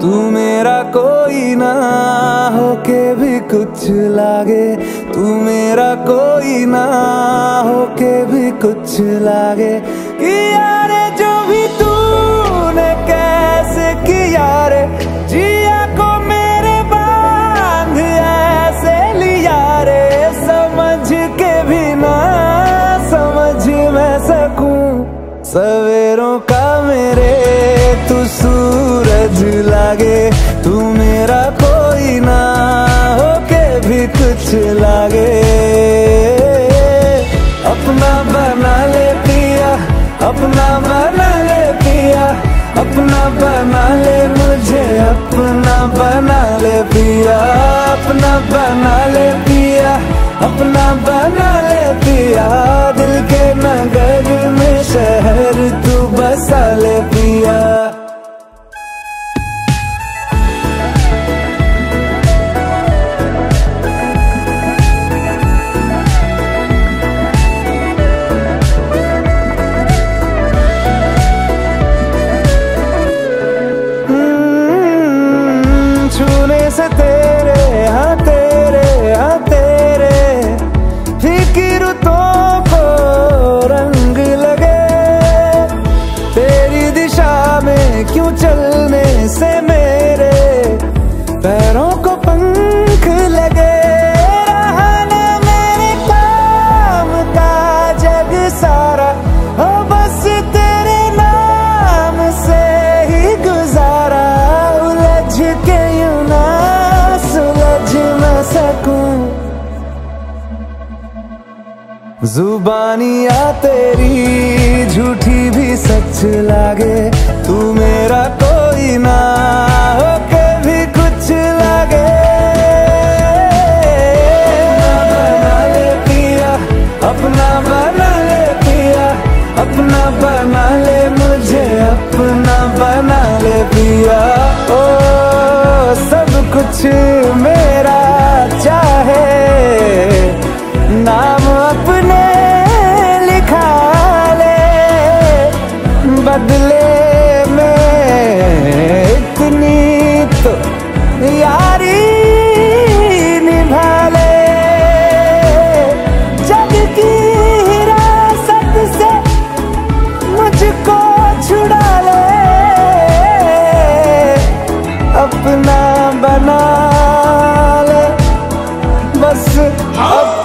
तू मेरा कोई ना होके भी कुछ लागे, तू मेरा कोई ना होके भी कुछ लागे। कि यारे जो भी तूने कैसे किया रे, जिया को मेरे बांध ऐसे लिया रे, समझ के भी ना समझ मैं सकूं सवेरों का मेरे तू सूरज लागे। तू मेरा कोई ना होके भी कुछ लागे। अपना बना ले पिया, अपना बना ले पिया, अपना बना ले मुझे, अपना बना ले पिया, अपना बना ले पिया, अपना बना ले पिया। दिल के नगर में शहर तू बसा ले पिया। छूने से तेरे हाँ तेरे हाँ तेरे फिक्रों को रंग लगे। तेरी दिशा में क्यों चलने से मेरे पैरों को पंख लगे। रहा ना मेरे काम का जग सारा, हो बस तेरे नाम से ही गुजारा। उलझ के यूं ना सुलझ न सकूं, जुबानियाँ तेरी झूठी भी सच लागे। तू मेरा कोई ना होके भी कुछ लागे। अपना बना ले पिया, अपना बना ले मुझे, अपना बना ले पिया। ओ सब कुछ मेरा चाहे, नाम अपने लिखा ले, बदले में इतनी तो यारी निभा ले। जग की हिरासत से मुझको छुड़ा ले, अपना बना ले बस अब